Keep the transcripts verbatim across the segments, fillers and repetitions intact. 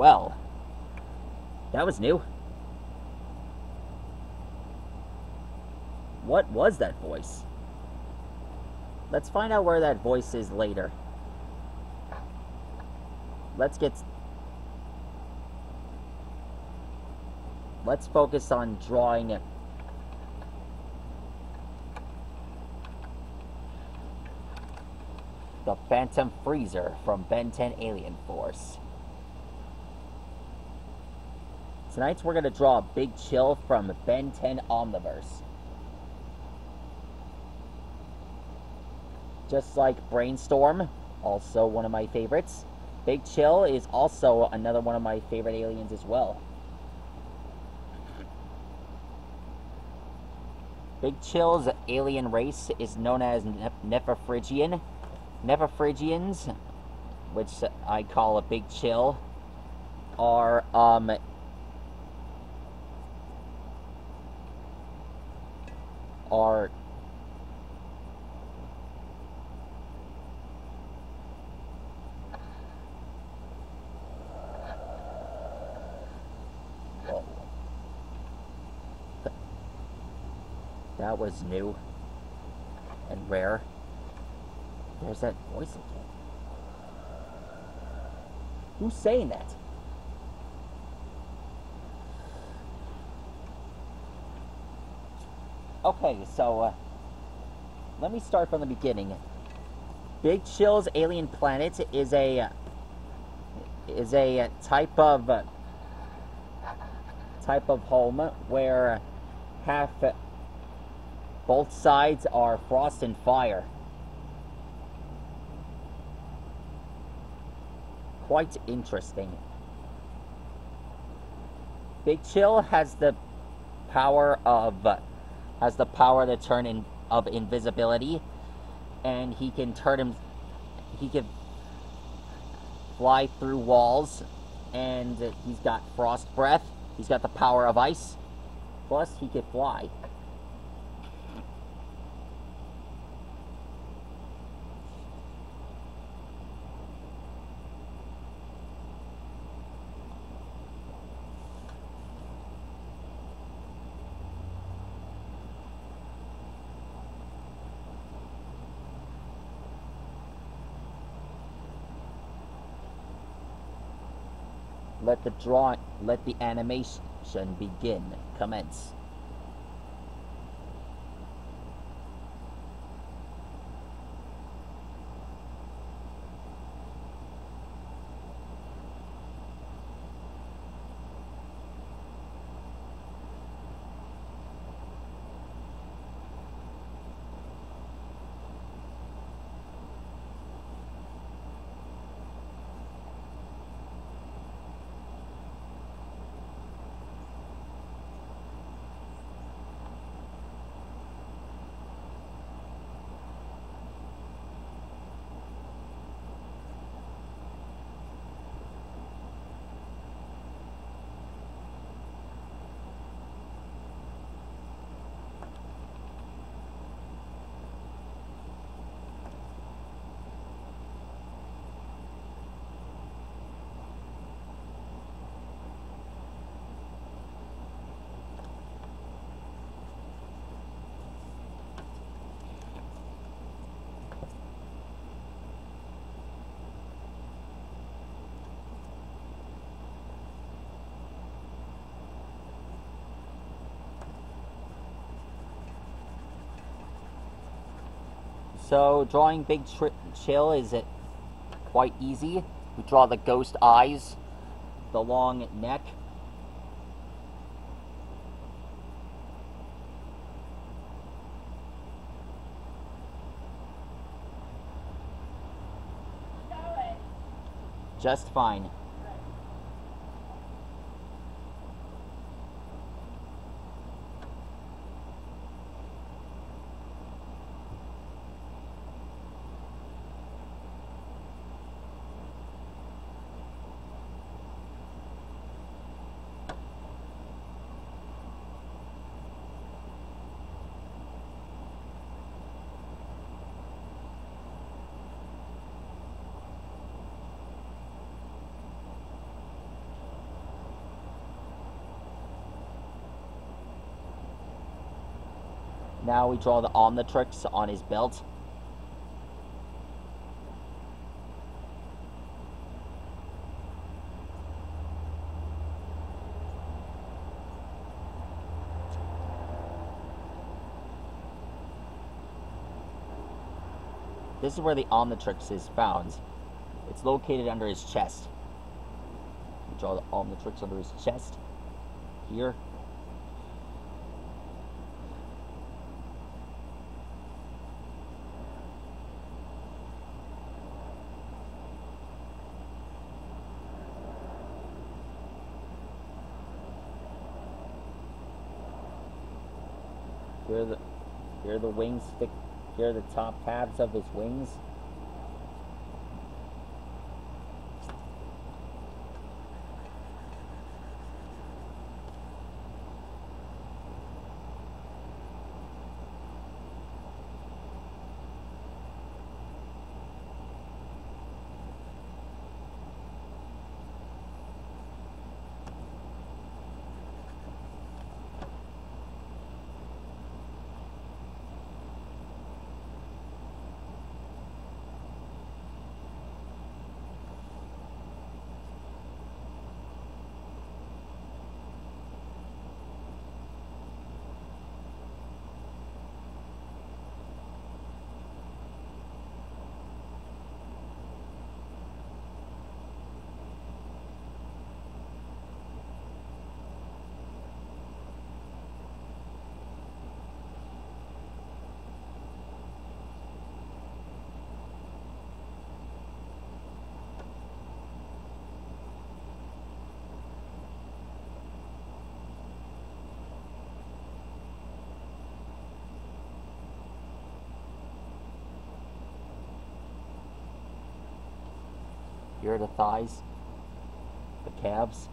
Well, that was new. What was that voice? Let's find out where that voice is later. Let's get... Let's focus on drawing it. The Phantom Freezer from Ben ten Alien Force. Tonight we're going to draw a Big Chill from Ben ten Omniverse. Just like Brainstorm, also one of my favorites, Big Chill is also another one of my favorite aliens as well. Big Chill's alien race is known as ne Nephrophrygian. Nephrophrygians, which I call a Big Chill, are um are Whoa. That was new and rare. There's that voice again. Who's saying that? Okay, so uh, let me start from the beginning. Big Chill's alien planet is a is a type of uh, type of home where half uh, both sides are frost and fire. Quite interesting. Big Chill has the power of uh, has the power to turn in of invisibility, and he can turn him. He can fly through walls, and he's got frost breath. He's got the power of ice. Plus, he can fly. Let the drawing, let the animation begin. Commence. So, drawing Big Chill is quite easy. We draw the ghost eyes, the long neck. Just fine. Now we draw the omnitrix on his belt. This is where the omnitrix is found. It's located under his chest. We draw the omnitrix under his chest. Here. Here are the, here are the wings stick. Here are the top halves of his wings. Here are the thighs, the calves.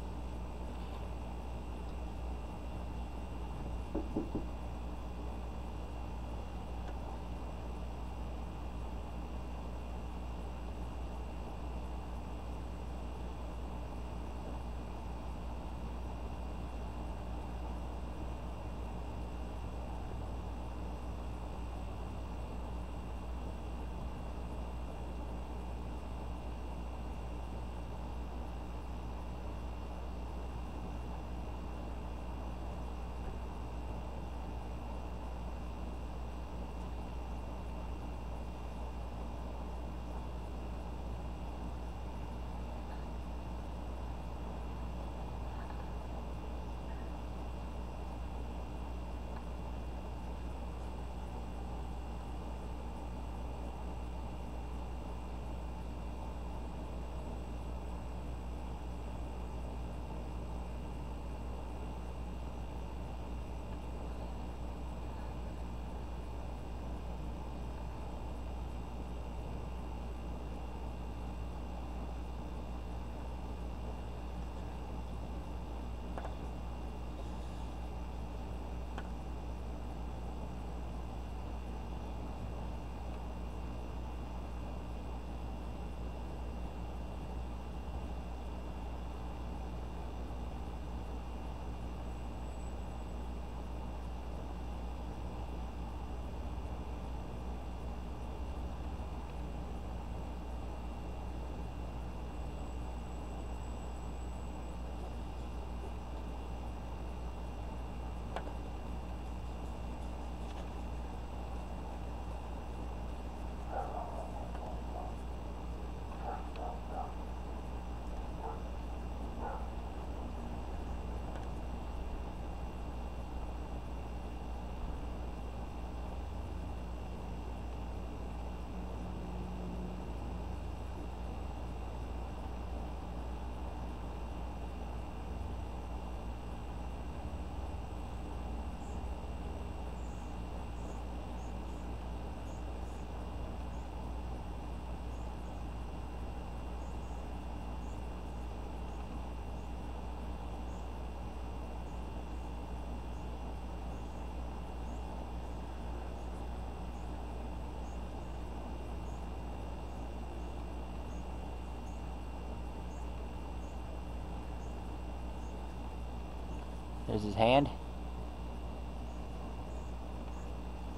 There's his hand.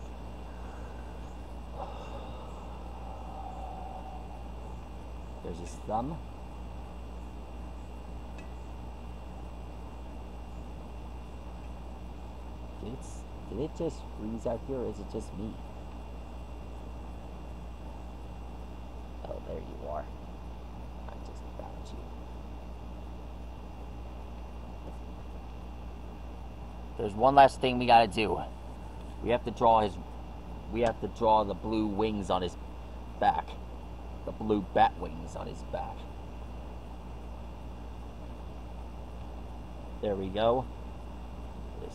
There's his thumb. Did it, did it just freeze out here, or is it just me? Oh, there you are. I just found you. There's one last thing we gotta do. We have to draw his... We have to draw the blue wings on his back. The blue bat wings on his back. There we go. This.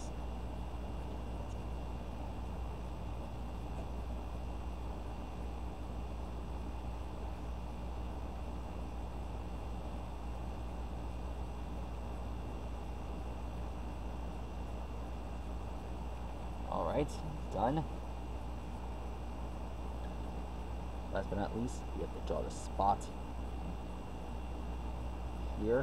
Alright, done. Last but not least, we have to draw the spot here.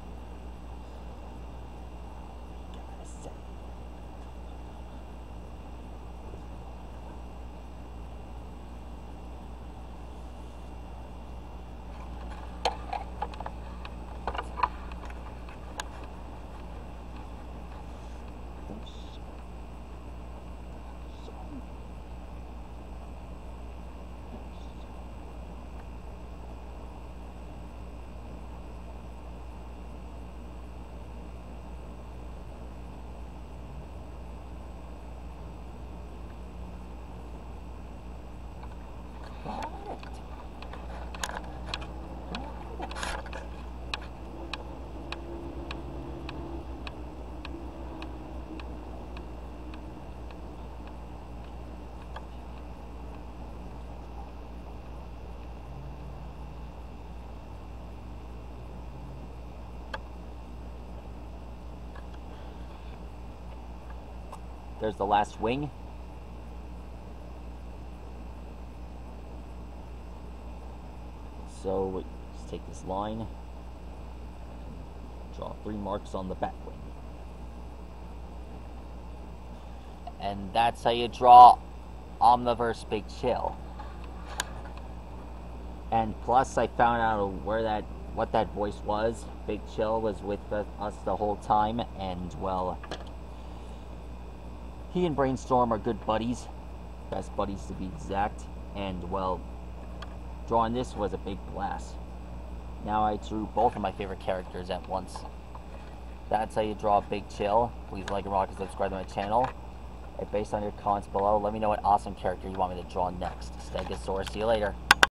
There's the last wing. So let's take this line, draw three marks on the bat wing. And that's how you draw Omniverse Big Chill. And plus I found out where that what that voice was. Big Chill was with us the whole time, and well, he and Brainstorm are good buddies, best buddies to be exact, and well, drawing this was a big blast. Now I drew both of my favorite characters at once. That's how you draw Big Chill. Please like and rock and subscribe to my channel. And based on your comments below, let me know what awesome character you want me to draw next. Stegosaurus, see you later.